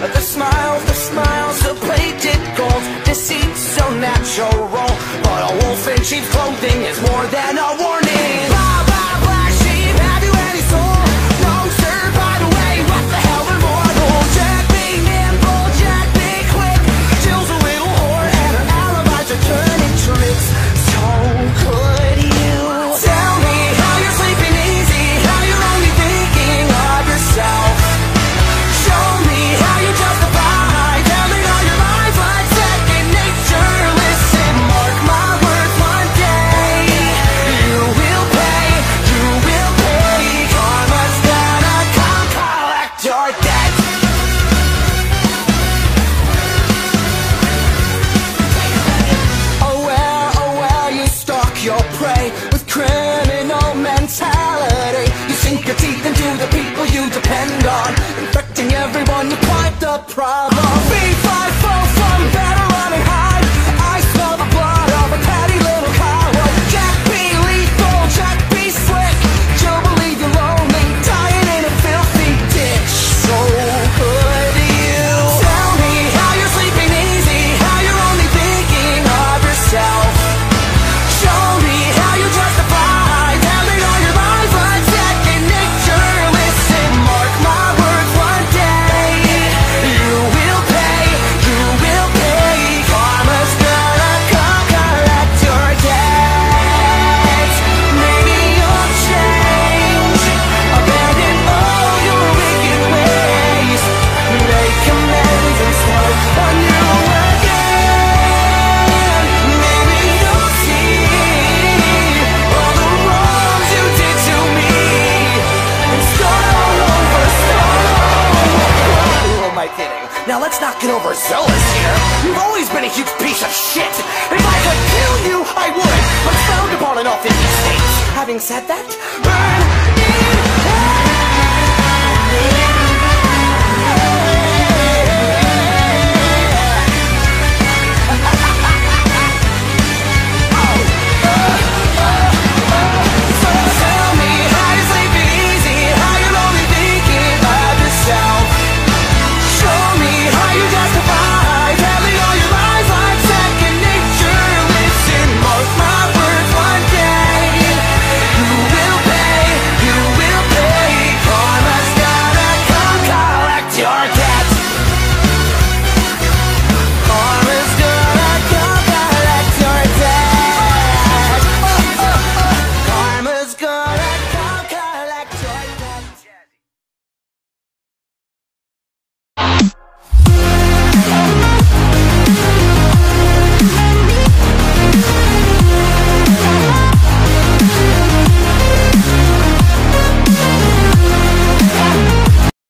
The smiles, the plated gold, deceit so natural. But a wolf in sheep's clothing is more than a warning. Blah, blah, black sheep, have you any soul? No, sir, by the way, what the hell are mortal? Jack be nimble, Jack be quick. Jill's a little whore and her alibis are turning tricks. So could you tell me how you're sleeping easy, how you're only thinking of yourself? Show me how you justify telling all your lies like second nature. Listen, mark my words, one day you will pay, karma's gonna come collect your debt. Oh well, you stalk your prey with criminal mentality. You sink your teeth into the people you depend on, infecting everyone, you're quite the problem. B5 from better running hide. I smell the blood of a petty little coward. Jack be lethal, Jack be slick. You'll believe you're lonely, dying in a filthy ditch. So could you tell me how you're sleeping easy, how you're only thinking of yourself? Show me how you justify telling all your lies like second nature. Listen, mark my words, one day you will pay, karma's gonna come collect your debt. Maybe you'll change, abandon all your wicked ways, make amends and start anew again. Maybe you'll see all the wrongs you did to me and start all over, Who am I kidding? Now let's not get overzealous here. You've always been a huge piece of shit. If I could kill you, I would, but it's frowned upon in all 50 states. Having said that, burn